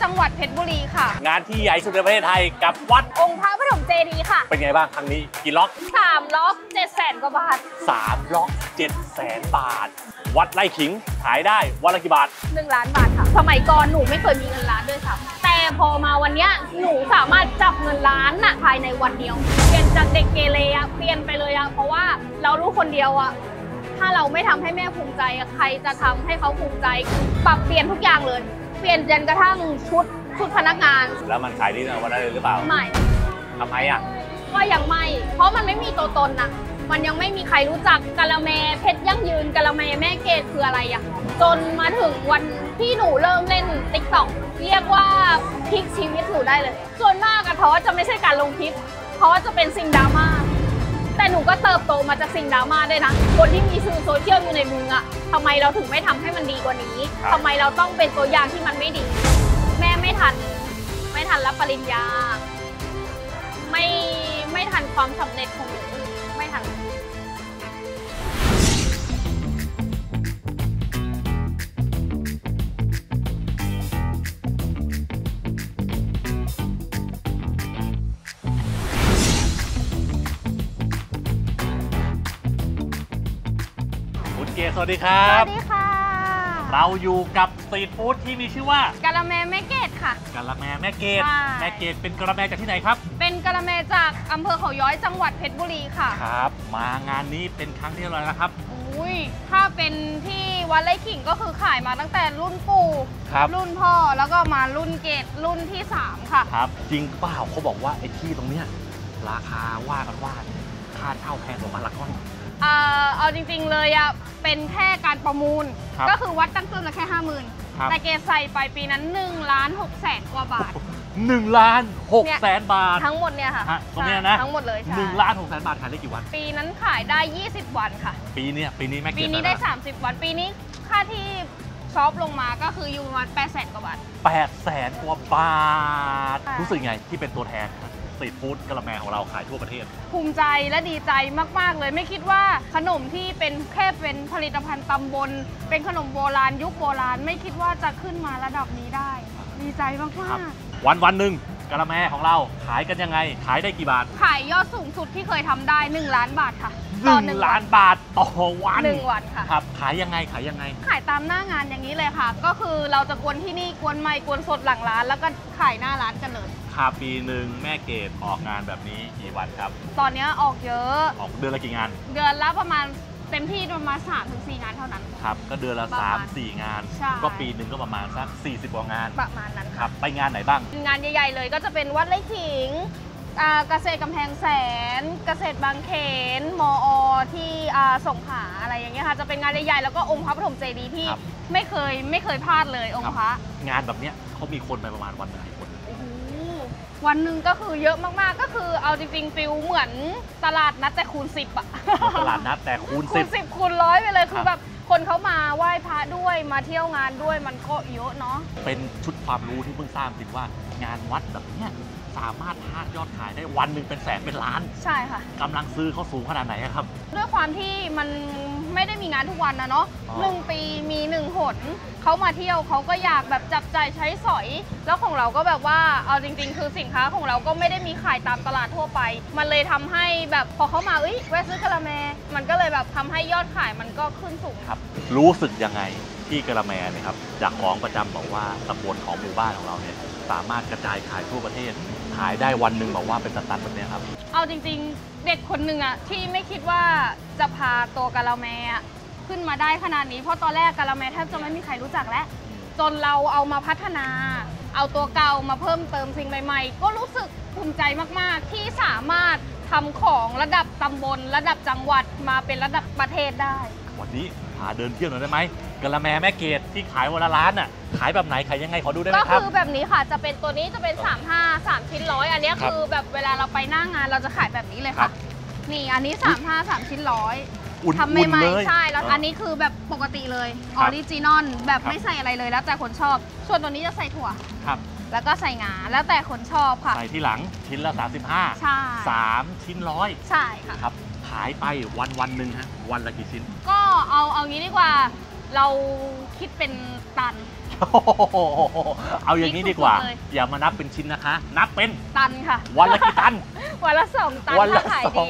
จังหวัดเพชรบุรีค่ะงานที่ใหญ่สุดในประเทศไทยกับวัดองค์พระปฐมเจดีย์ค่ะเป็นไงบ้างครั้งนี้กี่ล็อก 3 ล็อก 700,000 กว่าบาท 3 ล็อก 700,000 บาทวัดไร่ขิงขายได้วันละกี่บาท 1 ล้านบาทค่ะสมัยก่อนหนูไม่เคยมีเงินล้านด้วยค่ะแต่พอมาวันนี้หนูสามารถจับเงินล้านน่ะภายในวันเดียวเปลี่ยนจากเด็กเกเรอะเปลี่ยนไปเลยอะเพราะว่าเรารู้คนเดียวอะถ้าเราไม่ทำให้แม่ภูมิใจใครจะทำให้เขาภูมิใจปรับเปลี่ยนทุกอย่างเลยเปลี่ยนจนกระทั่งชุดพนักงานแล้วมันขายดีในวันนั้นเลยหรือเปล่าไม่ทำไมอะก็ยังไม่เพราะมันไม่มีตัวตนนะมันยังไม่มีใครรู้จักกะละแมเพชรยั่งยืนกะละแมแม่เกดคืออะไรอะจนมาถึงวันที่หนูเริ่มเล่น TikTok เรียกว่าพลิกชีวิตหนูได้เลยส่วนมากอะท้อจะไม่ใช่การลงคลิปเพราะจะเป็นสิ่งดราม่าแต่หนูก็เติบโตมาจากสิ่งดราม่าด้วยนะคนที่มีสื่อโซเชียลอยู่ในมืออะทำไมเราถึงไม่ทำให้มันดีกว่านี้ทำไมเราต้องเป็นตัวอย่างที่มันไม่ดีแม่ไม่ทันรับปริญญาไม่ทันความสำเร็จของหนูไม่ทันคุณเกศสวัสดีครับสวัสดีค่ะเราอยู่กับสตรีทฟู้ดที่มีชื่อว่ากะละแมแม่เกดค่ะกะละแมแม่เกดแม่เกดเป็นกะละแมจากที่ไหนครับเป็นกะละแมจากอำเภอเขาย้อยจังหวัดเพชรบุรีค่ะครับมางานนี้เป็นครั้งที่เท่าไหร่นะครับอุ้ยถ้าเป็นที่วัดไร่ขิงก็คือขายมาตั้งแต่รุ่นปู่รุ่นพ่อแล้วก็มารุ่นเกดรุ่นที่3ค่ะครับจริงเปล่าเขาบอกว่าไอ้ที่ตรงเนี้ยราคาว่ากันว่าค่าเช่าแพงกว่าพารากอนเอาจริงๆเลยอะเป็นแค่การประมูลก็คือวัดตั้งต้นละแค่ 50,000แต่เกดใส่ไปปีนั้น1,600,000 กว่าบาท 1,600,000 บาททั้งหมดเนี่ยค่ะตรงนี้นะทั้งหมดเลยใช่ 1,600,000 บาทขายได้กี่วันปีนั้นขายได้20 วันค่ะปีนี้แม่เกดปีนี้ได้30 วันปีนี้ค่าที่ช็อปลงมาก็คืออยู่ประมาณ800,000 กว่าบาท 800,000 กว่าบาทรู้สึกไงที่เป็นตัวแทนสตรีทฟู้ดกะละแมของเราขายทั่วประเทศภูมิใจและดีใจมากๆเลยไม่คิดว่าขนมที่เป็นแค่เป็นผลิตภัณฑ์ตำบลเป็นขนมโบราณยุคโบราณไม่คิดว่าจะขึ้นมาระดับนี้ได้ดีใจมากๆวันหนึ่งกะละแมของเราขายกันยังไงขายได้กี่บาทขายยอดสูงสุดที่เคยทำได้1 ล้านบาทค่ะ 1 ล้านบาทต่อวัน 1 วันค่ะครับขายยังไงขายตามหน้างานอย่างนี้เลยค่ะก็คือเราจะกวนที่นี่กวนใหม่กวนสดหลังร้านแล้วก็ขายหน้าร้านกันเลยค่ะปีหนึ่งแม่เกดออกงานแบบนี้กี่วันครับตอนนี้ออกเยอะออกเดือนละกี่งานเดือนละประมาณเต็มที่ประมาณ 3-4 งานเท่านั้นครับก็เดือนละ 3-4 งานก็ปีหนึ่งก็ประมาณสัก40 กว่างานประมาณนั้นครับไปงานไหนบ้างงานใหญ่ๆเลยก็จะเป็นวัดไร่ขิงเกษตรกำแพงแสนเกษตรบางเขนมอ.ที่สงขลาอะไรอย่างเงี้ยค่ะจะเป็นงานใหญ่ๆแล้วก็องค์พระปฐมเจดีย์ที่ไม่เคยพลาดเลยองค์พระงานแบบเนี้ยเขามีคนไปประมาณวันไหนคนวันหนึ่งก็คือเยอะมากๆก็คือเอาจริงๆฟิลเหมือนตลาดนัดแต่คูณ10อะตลาดนัดแต่คูณ 10คูณ100ไปเลยคือแบบคนเขามาไหว้พระด้วยมาเที่ยวงานด้วยมันก็เยอะเนาะเป็นชุดความรู้ที่เพิ่งทราบจริงว่างานวัดแบบเนี้ยสามารถทายอดขายได้วันหนึ่งเป็นแสนเป็นล้านใช่ค่ะกำลังซื้อเขาสูงขนาดไหนครับด้วยความที่มันไม่ได้มีงานทุกวันนะเนาะ1 ปีมี1 หนเขามาเที่ยวเขาก็อยากแบบจับจ่ายใช้สอยแล้วของเราก็แบบว่าเอาจริงๆคือสินค้าของเราก็ไม่ได้มีขายตามตลาดทั่วไปมันเลยทำให้แบบพอเขามาแวะซื้อกะละแมมันก็เลยแบบทำให้ยอดขายมันก็ขึ้นสูงครับรู้สึกยังไงที่กะละแมเนี่ยครับจากของประจำบอกว่าตำบลของหมู่บ้านของเราเนี่ยสามารถกระจายขายทั่วประเทศขายได้วันหนึ่งบอกว่าเป็นสตันแบบนี้ครับเอาจริงๆเด็กคนหนึ่งอะที่ไม่คิดว่าจะพาตัวกะละแมขึ้นมาได้ขนาดนี้เพราะตอนแรกกะละแมแทบจะไม่มีใครรู้จักแล้วจนเราเอามาพัฒนาเอาตัวเก่ามาเพิ่มเติมสิ่งใหม่ๆก็รู้สึกภูมิใจมากๆที่สามารถทำของระดับตำบลระดับจังหวัดมาเป็นระดับประเทศได้วันนี้พาเดินเที่ยวหน่อยได้ไหมกะละแมแม่เกดที่ขายวันละล้านอ่ะขายแบบไหนขายยังไงขอดูได้ไหมครับก็คือแบบนี้ค่ะจะเป็นตัวนี้จะเป็น3 ชิ้น100อันนี้คือแบบเวลาเราไปหน้างานเราจะขายแบบนี้เลยค่ะนี่อันนี้3 ชิ้น100ทำใหม่ๆใช่แล้วอันนี้คือแบบปกติเลยออริจินอลแบบไม่ใส่อะไรเลยแล้วแต่คนชอบส่วนตัวนี้จะใส่ถั่วครับแล้วก็ใส่งาแล้วแต่คนชอบค่ะใส่ที่หลังชิ้นละ35ใช่3 ชิ้น100 ใช่ค่ะครับขายไปวันหนึ่งฮะวันละกี่ชิ้นก็เอางี้ดีกว่าเราคิดเป็นตันเอาอย่างนี้ดีกว่าอย่ามานับเป็นชิ้นนะคะ นับเป็นตันค่ะวันละกี่ตันวันละ2 ตันวันละ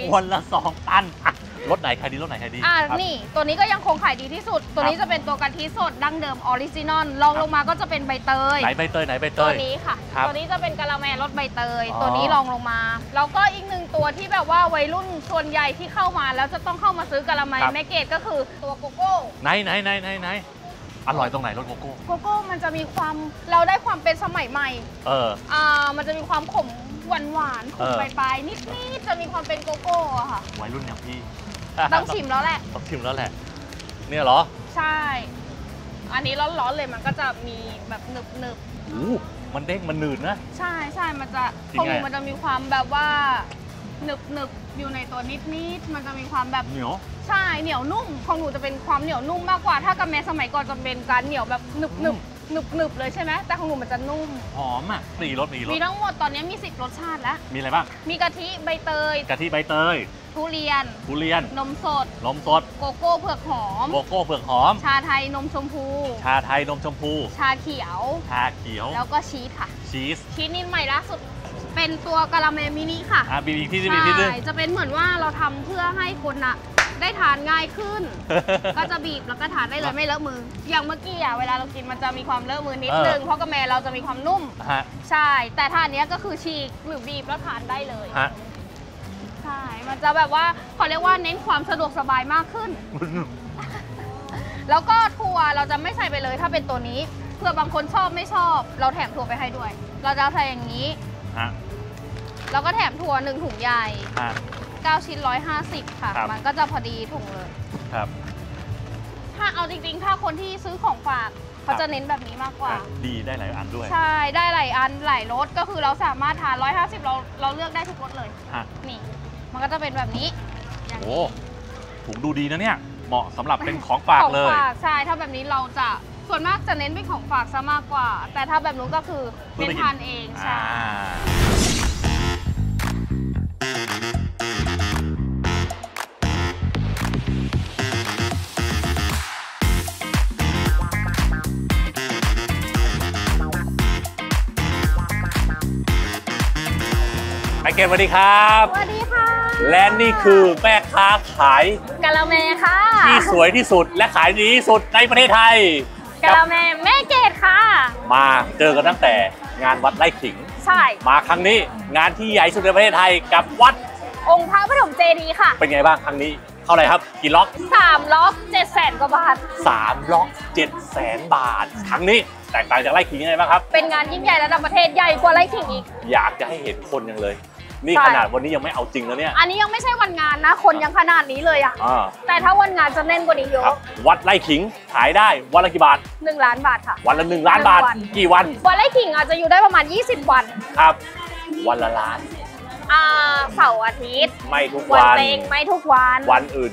2 ตันรสไหนขายดีรสไหนขายดีนี่ตัวนี้ก็ยังคงขายดีที่สุดตัวนี้จะเป็นตัวกะทิสดดั้งเดิมออริจินอลลองลงมาก็จะเป็นใบเตยไหนใบเตยตัวนี้ค่ะตัวนี้จะเป็นกะละแมรสใบเตยตัวนี้ลองลงมาแล้วก็อีกหนึ่งตัวที่แบบว่าวัยรุ่นส่วนใหญ่ที่เข้ามาแล้วจะต้องเข้ามาซื้อกะละแมแม่เกดก็คือตัวโกโก้ไหนอร่อยตรงไหนรสโกโก้มันจะมีความเราได้ความเป็นสมัยใหม่มันจะมีความขมหวานขมปลายนิดจะมีความเป็นโกโก้อะค่ะวัยรุ่นอย่างพี่ต้องชิมแล้วแหละเนี่ยเหรอใช่อันนี้ร้อนๆเลยมันก็จะมีแบบหนึบมันเด้งมันหนืดนะใช่มันจะของหนูมันจะมีความแบบว่าหนึบอยู่ในตัวนิดมันจะมีความแบบเหนียวใช่เหนียวนุ่มของหนูจะเป็นความเหนียวนุ่มมากกว่าถ้ากะแมสมัยก่อนจะเป็นการเหนียวแบบหนึบเลยใช่ไหมแต่ของหนูมันจะนุ่มหอมอ่ะ4 รสมีทั้งหมดตอนนี้มี10 รสชาติแล้วมีอะไรบ้างมีกะทิใบเตยทุเรียนนมสดโกโก้เผือกหอมชาไทยนมชมพูชาเขียวแล้วก็ชีสค่ะชีสนี่ใหม่ล่าสุดเป็นตัวกะละแมมินิค่ะบีบที่จะเป็นเหมือนว่าเราทำเพื่อให้คนน่ะได้ทานง่ายขึ้นก็จะบีบแล้วก็ทานได้เลยไม่เลอะมืออย่างเมื่อกี้เวลาเรากินมันจะมีความเลอะมือนิดนึงเพราะกะแมเราจะมีความนุ่มใช่แต่ทานนี้ก็คือฉีกหรือบีบแล้วทานได้เลยใช่มันจะแบบว่าเขาเรียกว่าเน้นความสะดวกสบายมากขึ้นแล้วก็ถั่วเราจะไม่ใส่ไปเลยถ้าเป็นตัวนี้เพื่อบางคนชอบไม่ชอบเราแถมถั่วไปให้ด้วยเราจะใส่อย่างนี้แล้วก็แถมถั่ว1 ถุงใหญ่9 ชิ้น150ค่ะมันก็จะพอดีถุงเลยครับถ้าเอาจริงๆถ้าคนที่ซื้อของฝากเขาจะเน้นแบบนี้มากกว่าดีได้หลายอันด้วยใช่ได้หลายอันหลายรสก็คือเราสามารถทาน150เราเลือกได้ทุกรสเลยนี่มันก็จะเป็นแบบนี้โอ้ถุงดูดีนะเนี่ยเหมาะสำหรับเป็นของฝากเลยใช่ถ้าแบบนี้เราจะส่วนมากจะเน้นเป็นของฝากซะมากกว่าแต่ถ้าแบบนู้นก็คือเน้นทานเองใช่เกศสวัสดีครับสวัสดีค่ะและนี่คือแม่ค้าขายกะละแมค่ะที่สวยที่สุดและขายดีที่สุดในประเทศไทยกะละแมแม่เกศค่ะมาเจอกันตั้งแต่งานวัดไร่ขิงใช่มาครั้งนี้งานที่ใหญ่สุดในประเทศไทยกับวัดองค์พระปฐมเจดีย์ค่ะเป็นไงบ้างครั้งนี้เท่าไหร่ครับกี่ล็อก 3 ล็อก 700,000 กว่าบาท 3 ล็อก 700,000 บาทครั้งนี้แตกต่างจากไร่ขิงยังไงบ้างครับเป็นงานยิ่งใหญ่ระดับประเทศใหญ่กว่าไร่ขิงอีกอยากจะให้เห็นคนยังเลยนี่ขนาดวันนี้ยังไม่เอาจริงแล้วเนี่ยอันนี้ยังไม่ใช่วันงานนะคนยังขนาดนี้เลยอ่ะแต่ถ้าวันงานจะแน่นกว่านี้เยอะวัดไร่ขิงขายได้วันละกี่บาท 1 ล้านบาทค่ะวันละ1 ล้านบาทกี่วันวัดไร่ขิงอาจจะอยู่ได้ประมาณ20 วันครับวันละล้านเสาร์อาทิตย์ไม่ทุกวันเต็งไม่ทุกวันวันอื่น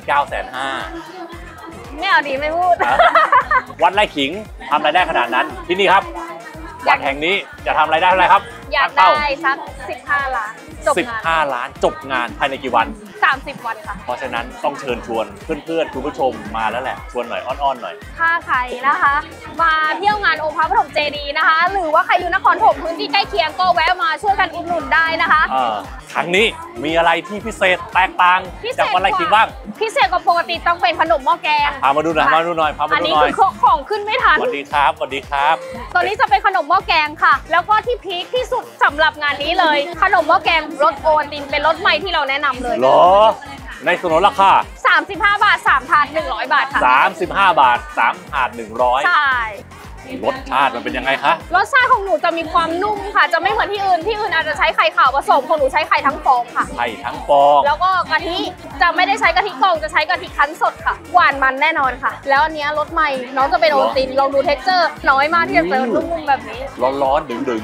950,000ไม่เอาดีไม่พูดวัดไร่ขิงทำรายได้ขนาดนั้นที่นี่ครับวัดแห่งนี้จะทำรายได้เท่าไหร่ครับอยากได้สัก15 ล้าน 15 ล้านจบงานภายในกี่วัน 30 วันค่ะเพราะฉะนั้นต้องเชิญชวนเพื่อนๆคุณผู้ชมมาแล้วแหละชวนหน่อยอ้อนๆหน่อยถ้าใครนะคะมาเที่ยวงานองค์พระปฐมเจดีย์นะคะหรือว่าใครอยู่นครปฐมพื้นที่ใกล้เคียงก็แวะมาช่วยกันอุดหนุนได้นะคะครั้งนี้มีอะไรที่พิเศษแตกต่างจากวันไร่ขิงบ้างพิเศษกว่าปกติต้องเป็นขนมหม้อแกงพามาดูหน่อยอันนี้คือของขึ้นไม่ทันสวัสดีครับตัวนี้จะเป็นขนมหม้อแกงค่ะแล้วก็ที่พีคที่สุดสำหรับงานนี้เลยขนมหม้อแกงรสโอวัลตินเป็นรสใหม่ที่เราแนะนำเลยเหรอในส่วนลดราคา 35 บาท3 ถาด100 บาทค่ะ 35 บาท3 ถาด100 ใช่รสชาติมันเป็นยังไงคะรสชาติของหนูจะมีความนุ่มค่ะจะไม่เหมือนที่อื่นอาจจะใช้ไข่ขาวผสมของหนูใช้ไข่ทั้งฟองค่ะไข่ทั้งฟองแล้วก็กะทิจะไม่ได้ใช้กะทิกล่องจะใช้กะทิคั้นสดค่ะหวานมันแน่นอนค่ะแล้วอันนี้รสใหม่น้องจะเป็นโอวัลตินลองดูเท็กเจอร์น้อยมากที่จะเจอนุ่มๆแบบนี้ร้อนดึง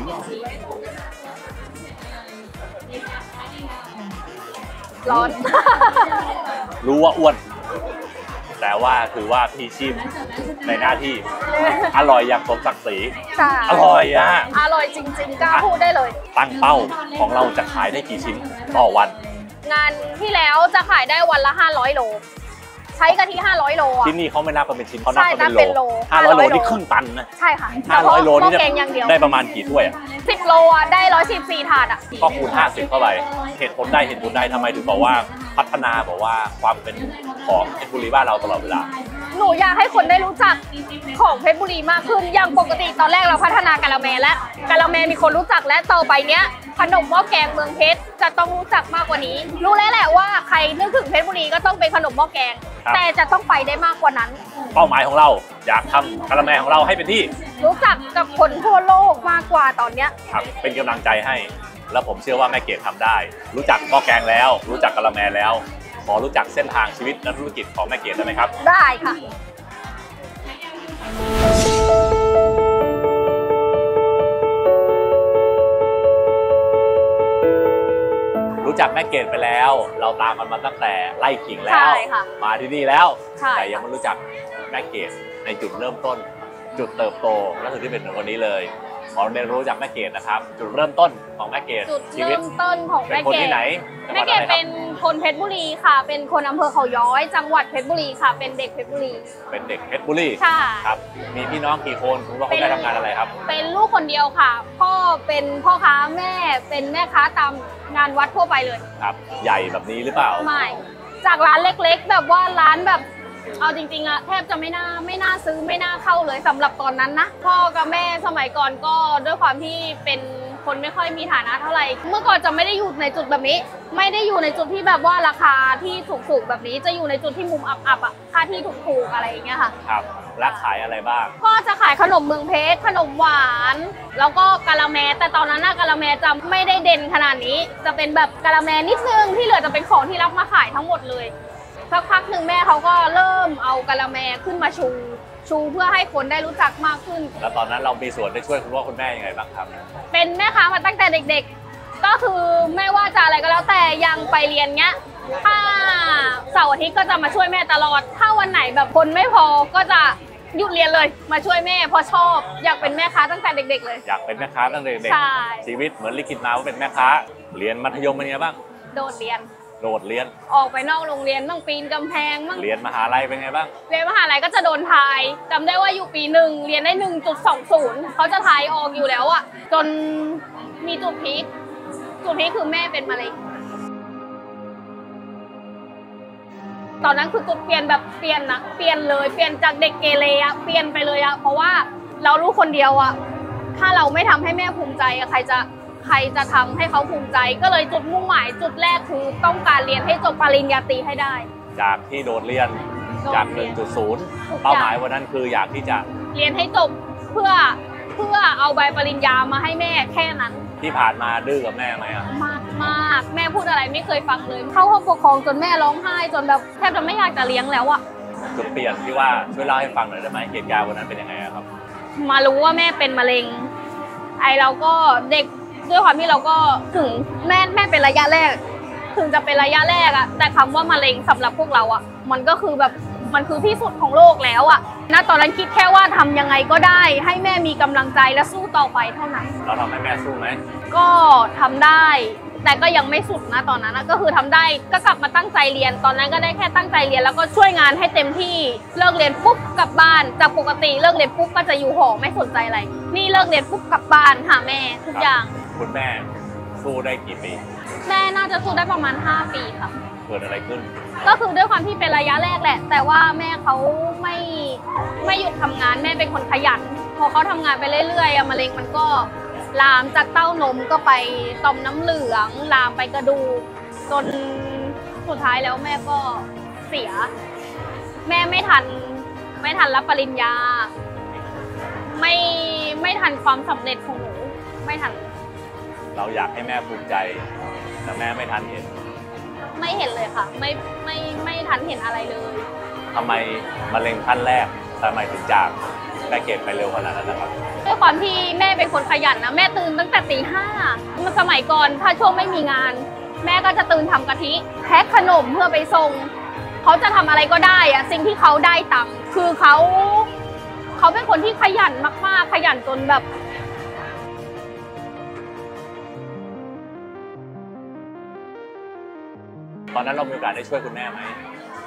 ร้อนรู้ว่าอ้วนแต่ว่าถือว่าพี่ชิมในหน้าที่อร่อยอย่างสมศักดิ์ศรีอร่อยอร่อยจริงๆกล้าพูดได้เลยตั้งเป้าของเราจะขายได้กี่ชิ้นต่อวันงานที่แล้วจะขายได้วันละ500 โลช้กะทิ500 โลอ่ะที่นี่เขาไม่นับกันเป็นชิ้นเขานับใช่กันเป็นโล 500 โลนี่ครึ่งตันนะใช่ค่ะ 500 โลนี่แกงอย่างเดียวได้ประมาณกี่ถ้วยอ่ะ 10 โลอ่ะได้114 ถาดอ่ะก็คูณ50เข้าไปเหตุผลใดทำไมถึงบอกว่าพัฒนาบอกว่าความเป็นของเพชรบุรีบ้านเราตลอดเวลาหนูอยากให้คนได้รู้จักของเพชรบุรีมากขึ้นอย่างปกติตอนแรกเราพัฒนากะละแมและกะละแมมีคนรู้จักและต่อไปเนี้ยขนมหม้อแกงเมืองเพชรจะต้องรู้จักมากกว่านี้รู้แล้วแหละว่าใครนึกถึงเพชรบุรีก็ต้องเป็นขนมหม้อแกงแต่จะต้องไปได้มากกว่านั้นเป้าหมายของเราอยากทำกะละแมของเราให้เป็นที่รู้จักกับคนทั่วโลกมากกว่าตอนเนี้ยครับเป็นกำลังใจให้แล้วผมเชื่อว่าแม่เกดทำได้รู้จักหม้อแกงแล้วรู้จักกะละแมแล้วขอรู้จักเส้นทางชีวิตและธุรกิจของแม่เกดได้ไหมครับได้ค่ะรู้จักแม่เกดไปแล้วเราตามมันมาตั้งแต่ไล่ขิงแล้วมาที่นี่แล้วแต่ยังไม่รู้จักแม่เกดในจุดเริ่มต้นจุดเติบโตและถึงที่เป็นวันนี้เลยขอเรียนรู้จากแม่เกดนะครับจุดเริ่มต้นของแม่เกดชีวิตเริ่มต้นของแม่เกดเป็นคนที่ไหนแม่เกดเป็นคนเพชรบุรีค่ะเป็นคนอำเภอเขาย้อยจังหวัดเพชรบุรีค่ะเป็นเด็กเพชรบุรีเป็นเด็กเพชรบุรีใช่ครับมีพี่น้องกี่คนคุณพ่อคุณแม่ทำงานอะไรครับเป็นลูกคนเดียวค่ะพ่อเป็นพ่อค้าแม่เป็นแม่ค้าตามงานวัดทั่วไปเลยครับใหญ่แบบนี้หรือเปล่าไม่จากร้านเล็กๆแบบว่าร้านแบบเอาจริงๆอะแทบจะไม่น่าซื้อไม่น่าเข้าเลยสำหรับตอนนั้นนะพ่อกับแม่สมัยก่อนก็ด้วยความที่เป็นคนไม่ค่อยมีฐานะเท่าไหร่เมื่อก่อนจะไม่ได้อยู่ในจุดแบบนี้ไม่ได้อยู่ในจุดที่แบบว่าราคาที่ถูกๆแบบนี้จะอยู่ในจุดที่มุมอับๆอะค่าที่ถูกๆอะไรอย่างเงี้ยค่ะครับและขายอะไรบ้างก็จะขายขนมเมืองเพชรขนมหวานแล้วก็กะละแมแต่ตอนนั้นกะละแมจะไม่ได้เด่นขนาดนี้จะเป็นแบบกะละแมนิดนึงที่เหลือจะเป็นของที่รับมาขายทั้งหมดเลยสักพักหนึ่งแม่เขาก็เริ่มเอากะละแมขึ้นมาชูเพื่อให้คนได้รู้จักมากขึ้นแล้วตอนนั้นเรามีส่วนได้ช่วยคุณพ่อคุณแม่ยังไงบ้างครับเป็นแม่ค้ามาตั้งแต่เด็กๆก็คือไม่ว่าจะอะไรก็แล้วแต่ยังไปเรียนเงี้ยถ้าเสาร์อาทิตย์ก็จะมาช่วยแม่ตลอดถ้าวันไหนแบบคนไม่พอก็จะหยุดเรียนเลยมาช่วยแม่เพราะชอบอยากเป็นแม่ค้าตั้งแต่เด็กๆเลยอยากเป็นแม่ค้าตั้งแต่เด็กๆชีวิตเหมือนลิขิตมาว่าเป็นแม่ค้าเรียนมัธยมเป็นไงบ้างโดดเรียนออกไปนอกโรงเรียนต้องปีนกำแพงมั่งเรียนมหาลัยเป็นไงบ้างเรียนมหาลัยก็จะโดนทายจำได้ว่าอยู่ปี1เรียนได้ 1.20 เขาจะทายออกอยู่แล้วอะจนมีจุดพีคคือแม่เป็นมะเร็งตอนนั้นคือจุดเปลี่ยนแบบเปลี่ยนเลยเปลี่ยนจากเด็กเกเรอะเปลี่ยนไปเลยอะเพราะว่าเราลูกคนเดียวอะถ้าเราไม่ทำให้แม่ภูมิใจอะใครจะทำให้เขาภูมิใจก็เลยจุดมุ่งหมายจุดแรกคือต้องการเรียนให้จบปริญญาตรีให้ได้จากที่โดดเรียนจาก 1.0 เป้าหมายวันนั้นคืออยากที่จะเรียนให้จบเพื่อเอาใบปริญญามาให้แม่แค่นั้นที่ผ่านมาดื้อกับแม่ไหมอ่ะมากแม่พูดอะไรไม่เคยฟังเลยเข้าห้องปกครองจนแม่ร้องไห้จนแบบแทบจะไม่อยากจะเลี้ยงแล้วอะจุดเปลี่ยนที่ว่าช่วยเล่าให้ฟังหน่อยได้ไหมเหตุการณ์วันนั้นเป็นยังไงครับมารู้ว่าแม่เป็นมะเร็งเราก็เด็กด้วยความที่เราก็ถึงแม่เป็นระยะแรกถึงจะเป็นระยะแรกอะแต่คำว่ามะเร็งสำหรับพวกเราอะมันก็คือแบบมันคือที่สุดของโลกแล้วอะณตอนนั้นคิดแค่ว่าทำยังไงก็ได้ให้แม่มีกำลังใจและสู้ต่อไปเท่านั้นเราทำให้แม่สู้ไหมก็ทำได้แต่ก็ยังไม่สุดนะตอนนั้นก็คือทำได้ก็กลับมาตั้งใจเรียนตอนนั้นก็ได้แค่ตั้งใจเรียนแล้วก็ช่วยงานให้เต็มที่เลิกเรียนปุ๊บกลับบ้านจากปกติเลิกเรียนปุ๊บก็จะอยู่หอไม่สนใจอะไรนี่เลิกเรียนปุ๊บกลับบ้านหาแม่ทุกอย่างคุณแม่สู้ได้กี่ปีแม่น่าจะสู้ได้ประมาณ5 ปีค่ะเกิดอะไรขึ้นก็คือด้วยความที่เป็นระยะแรกแหละแต่ว่าแม่เขาไม่หยุดทำงานแม่เป็นคนขยันพอเขาทำงานไปเรื่อยๆมะเร็งมันก็ลามจากเต้านมก็ไปต่อมน้ำเหลืองลามไปกระดูกจนสุดท้ายแล้วแม่ก็เสียแม่ไม่ทันรับปริญญาไม่ทันความสำเร็จของหนูไม่ทันเราอยากให้แม่ภูมิใจแต่แม่ไม่ทันเห็นไม่เห็นเลยค่ะไม่ทันเห็นอะไรเลยทำไมมะเร็งขั้นแรกทำไมถึงจากแม่เกดไปเร็วขนาดนั้นนะครับด้วยความที่แม่เป็นคนขยันนะแม่ตื่นตั้งแต่ตี 5สมัยก่อนถ้าช่วงไม่มีงานแม่ก็จะตื่นทำกะทิแพ็คขนมเพื่อไปส่งเขาจะทำอะไรก็ได้อะสิ่งที่เขาได้ตังค์คือเขาเป็นคนที่ขยันมากๆขยันจนแบบตอนนั้นเรามีโอกาสได้ช่วยคุณแม่ไหม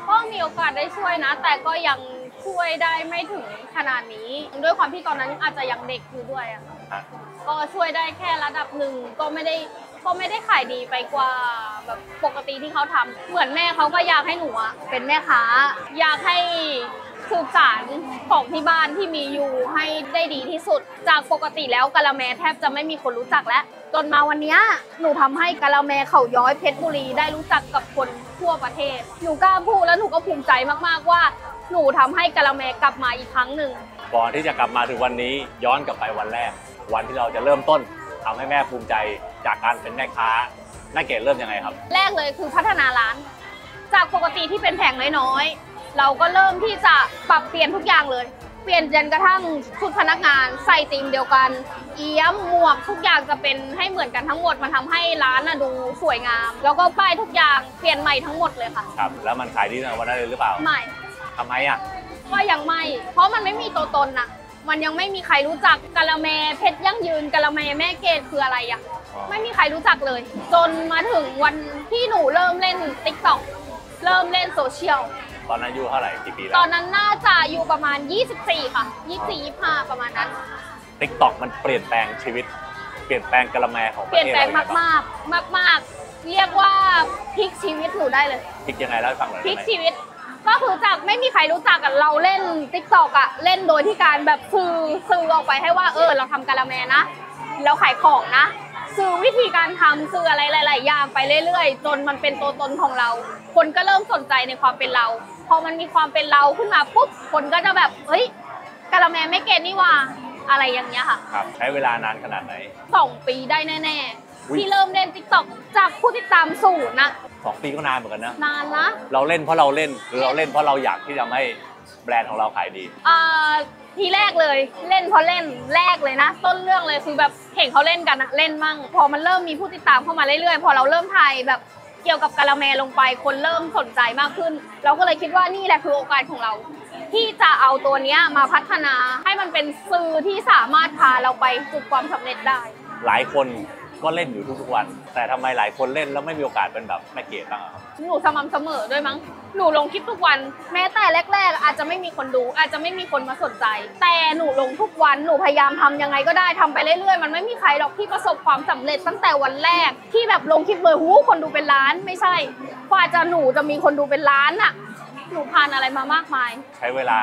ก็มีโอกาสได้ช่วยนะแต่ก็ยังช่วยได้ไม่ถึงขนาดนี้ด้วยความที่ตอนนั้นอาจจะยังเด็กอยู่ด้วยอะก็ช่วยได้แค่ระดับหนึ่งก็ไม่ได้ขายดีไปกว่าแบบปกติที่เขาทำเหมือนแม่เขาก็อยากให้หนูเป็นแม่ค้าอยากให้สืบสานของที่บ้านที่มีอยู่ให้ได้ดีที่สุดจากปกติแล้วกะละแมแทบจะไม่มีคนรู้จักแล้วจนมาวันนี้หนูทำให้กะละแมเขาย้อยเพชรบุรีได้รู้จักกับคนทั่วประเทศหนูกล้าพูดแล้วหนูก็ภูมิใจมากๆว่าหนูทำให้กะละแมกลับมาอีกครั้งหนึ่งก่อนที่จะกลับมาถึงวันนี้ย้อนกลับไปวันแรกวันที่เราจะเริ่มต้นทำให้แม่ภูมิใจจากการเป็นแม่ค้าแม่เกดเริ่มยังไงครับแรกเลยคือพัฒนาร้านจากปกติที่เป็นแผงน้อยๆเราก็เริ่มที่จะปรับเปลี่ยนทุกอย่างเลยเปลี่ยนจนกระทั่งชุดพนักงานใส่ธีมเดียวกันเอี้ยมหมวกทุกอย่างจะเป็นให้เหมือนกันทั้งหมดมันทำให้ร้านดูสวยงามแล้วก็ป้ายทุกอย่างเปลี่ยนใหม่ทั้งหมดเลยค่ะครับแล้วมันขายดีในวันนั้นเลยหรือเปล่าไม่ทำไมอ่ะก็ยังไม่เพราะมันไม่มีตัวตนน่ะมันยังไม่มีใครรู้จักกะละแมเพชรยั่งยืนกะละแมแม่เกดคืออะไรอ่ะไม่มีใครรู้จักเลยจนมาถึงวันที่หนูเริ่มเล่น TikTok เริ่มเล่นโซเชียลตอนนั้นอายุเท่าไหร่กี่ปีแล้วตอนนั้นน่าจะอยู่ประมาณ24ค่ะ24-25ประมาณนั้น TikTok มันเปลี่ยนแปลงชีวิตเปลี่ยนแปลงกะละแมของประเทศเปลี่ยนแปลงมากเรียกว่าพลิกชีวิตหนูได้เลยพลิกยังไงเล่าให้ฟังหน่อยพลิกชีวิตก็คือจากไม่มีใครรู้จักกันเราเล่น TikTok เล่นโดยที่การแบบสื่อออกไปให้ว่าเราทำกะละแมนะเราขายของนะสื่อวิธีการทำสื่ออะไรหลายๆอย่างไปเรื่อยๆจนมันเป็นตัวตนของเราคนก็เริ่มสนใจในความเป็นเราพอมันมีความเป็นเราขึ้นมาปุ๊บคนก็จะแบบกะละแมไม่เกณฑ์นี่ว่าอะไรอย่างเงี้ยค่ะครับใช้เวลานานขนาดไหน 2 ปีได้แน่ๆที่เริ่มเล่น TikTok จากผู้ติดตาม0นะ 2 ปีก็นานเหมือนกันนะนานนะเราเล่นเพราะเราเล่นหรือเราเล่นเพราะเราอยากที่จะให้แบรนด์ของเราขายดีทีแรกเลยเล่นเพราะเล่นแรกเลยนะต้นเรื่องเลยคือแบบเห็นเขาเล่นกันเล่นมั่งพอมันเริ่มมีผู้ติดตามเข้ามาเรื่อยๆพอเราเริ่มถ่ายแบบเกี่ยวกับกะละแมลงไปคนเริ่มสนใจมากขึ้นเราก็เลยคิดว่านี่แหละคือโอกาสของเราที่จะเอาตัวนี้มาพัฒนาให้มันเป็นสื่อที่สามารถพาเราไปสู่ความสำเร็จได้หลายคนก็เล่นอยู่ทุกวันแต่ทำไมหลายคนเล่นแล้วไม่มีโอกาสเป็นแบบแม่เกดบ้างครับหนูสม่ำเสมอด้วยมั้งหนูลงคลิปทุกวันแม้แต่แรกๆอาจจะไม่มีคนดูอาจจะไม่มีคนมาสนใจแต่หนูลงทุกวันหนูพยายามทำยังไงก็ได้ทำไปเรื่อยๆมันไม่มีใครหรอกที่ประสบความสำเร็จตั้งแต่วันแรกที่แบบลงคลิปเลยคนดูเป็นล้านไม่ใช่กว่าหนูจะมีคนดูเป็นล้านน่ะหนูผ่านอะไรมามากมายใช้เวลา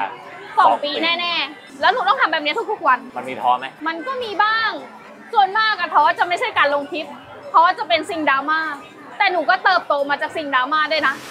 2 ปีแน่ๆแล้วหนูต้องทำแบบนี้ทุกๆวันมันมีท้อไหมมันก็มีบ้างส่วนมากท้อจะไม่ใช่การลงคลิปเพราะว่าจะเป็นสิ่งดราม่าแต่หนูก็เติบโตมาจากสิ่งดราม่าด้วยนะ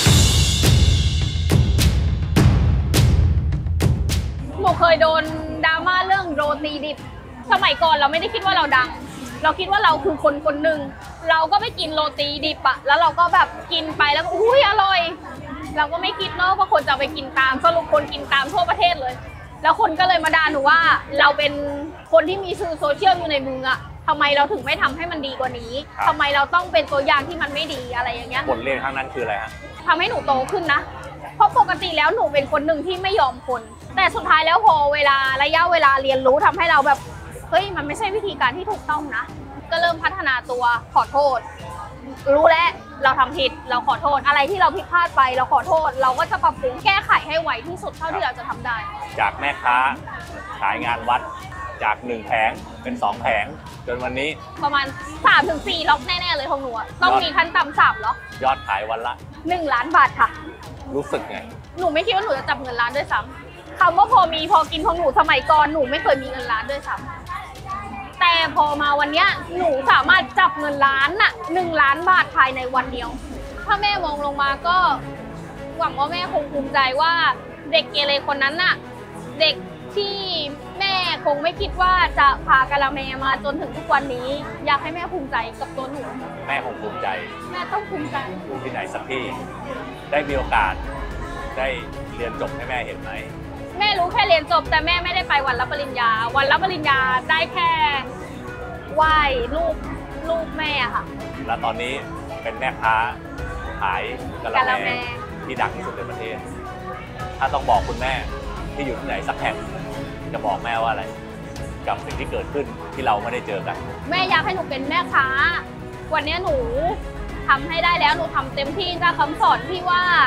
หนูเคยโดนดราม่าเรื่องโรตีดิบสมัยก่อนเราไม่ได้คิดว่าเราดังเราคิดว่าเราคือคนหนึ่งเราก็ไปกินโรตีดิบแล้วเราก็แบบกินไปแล้วก็อุ้ยอร่อยเราก็ไม่คิดเนาะว่าคนจะไปกินตามสรุปคนกินตามทั่วประเทศเลยแล้วคนก็เลยมาด่าหนูว่าเราเป็นคนที่มีสื่อโซเชียลอยู่ในมือทำไมเราถึงไม่ทำให้มันดีกว่านี้ทำไมเราต้องเป็นตัวอย่างที่มันไม่ดีอะไรอย่างเงี้ยบทเรียนครั้งนั้นคืออะไรฮะทำให้หนูโตขึ้นนะเพราะปกติแล้วหนูเป็นคนหนึ่งที่ไม่ยอมคนแต่สุดท้ายแล้วพอระยะเวลาเรียนรู้ทำให้เราแบบมันไม่ใช่วิธีการที่ถูกต้องนะก็เริ่มพัฒนาตัวขอโทษรู้แล้วเราทำผิดเราขอโทษอะไรที่เราผิดพลาดไปเราขอโทษเราก็จะปรับปรุงแก้ไขให้ไวที่สุดเท่าที่เราจะทำได้จากแม่ค้าขายงานวัดจาก1 แผงเป็น2 แผงจนวันนี้ประมาณ 3-4 ล็อกแน่ๆเลยของหนูต้องมีขั้นต่ำ3 ล็อกยอดขายวันละ 1 ล้านบาทค่ะรู้สึกไงหนูไม่คิดว่าหนูจะจับเงินล้านด้วยซ้ำคำว่าพอกินของหนูสมัยก่อนหนูไม่เคยมีเงินล้านด้วยซ้ำแต่พอมาวันนี้หนูสามารถจับเงินล้าน1 ล้านบาทภายในวันเดียวถ้าแม่มองลงมาก็หวังว่าแม่คงภูมิใจว่าเด็กเกเรคนนั้นเด็กที่แม่คงไม่คิดว่าจะพากะละแมมาจนถึงทุกวันนี้อยากให้แม่ภูมิใจกับตัวหนูแม่คงภูมิใจแม่ต้องภูมิใจอยู่ที่ไหนสักที่ได้มีโอกาสได้เรียนจบให้แม่เห็นไหมแม่รู้แค่เรียนจบแต่แม่ไม่ได้ไปวันรับปริญญาวันรับปริญญาได้แค่ไหว้ลูกแม่ค่ะแล้วตอนนี้เป็นแม่ค้าขายกะละแมที่ดังที่สุดในประเทศถ้าต้องบอกคุณแม่ที่อยู่ที่ไหนสักแห่งจะบอกแม่ว่าอะไรกับสิ่งที่เกิดขึ้นที่เราไม่ได้เจอกันแม่อยากให้หนูเป็นแม่ค้าวันนี้หนูทำให้ได้แล้วหนูทำเต็มที่จากคำสอนที่ว่า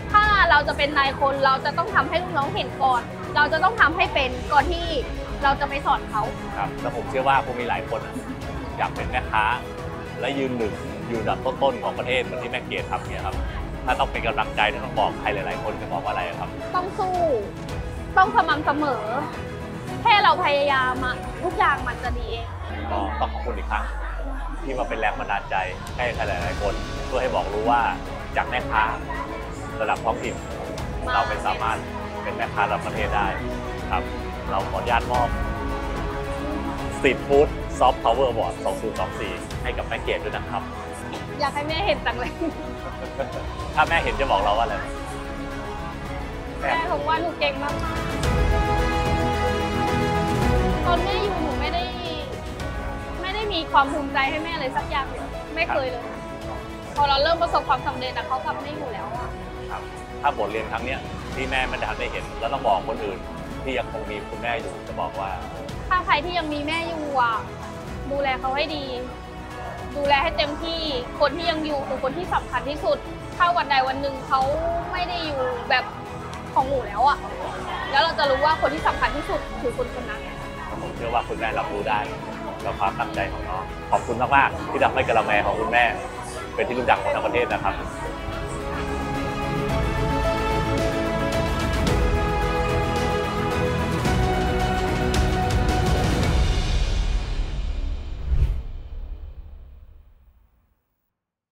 ถ้าเราจะเป็นนายคนเราจะต้องทำให้ลูกน้องเห็นก่อน เราจะต้องทำให้เป็นก่อนที่เราจะไปสอนเขาครับแล้วผมเชื่อว่าคงมีหลายคนอยากเป็นแม่ค้าและยืนหนึ่งอยู่อันดับต้นๆของประเทศเหมือนที่แม่เกดทำเนี่ยครับถ้าต้องเป็นกำลังใจต้องบอกใครหลายๆคนจะบอกว่าอะไรครับต้องสู้ต้องสม่ำเสมอแค่เราพยายามทุกอย่างมันจะดีเองก็ต้องขอบคุณอีกครั้งที่มาเป็นแรงบันดาลใจให้ใครหลายๆคนเพื่อให้บอกรู้ว่าจากแม่ค้าระดับท้องถิ่นเราเป็นสามารถเป็นแม่ค้าระดับประเทศได้ครับเราขออนุญาตมอบ Street Food Soft Power Award 2024 ให้กับแม่เกดด้วยนะครับอยากให้แม่เห็นจังเลยถ้าแม่เห็นจะบอกเราว่าอะไรแม่บอกว่าหนูเก่งมากตอนแม่อยู่หนูไม่ได้มีความภูมิใจให้แม่เลยสักอย่างเดียวไม่เคยเลยพอเราเริ่มประสบความสำเร็จเขากลับไม่อยู่แล้วครับถ้าบทเรียนครั้งนี้ที่แม่ไม่ได้เห็นแล้วต้องบอกคนอื่นที่ยังคงมีคุณแม่อยู่จะบอกว่าถ้าใครที่ยังมีแม่อยู่ดูแลเขาให้ดีดูแลให้เต็มที่คนที่ยังอยู่คือคนที่สำคัญที่สุดถ้าวันใดวันหนึ่งเขาไม่ได้อยู่แบบของหนูแล้วแล้วเราจะรู้ว่าคนที่สำคัญที่สุดคือคนคนนั้นผมเชื่อว่าคุณแม่รับรู้ได้กับความตั้งใจของน้องขอบคุณมากๆที่ทำให้กะละแมของคุณแม่เป็นที่รู้จักของทั้งประเทศนะครับ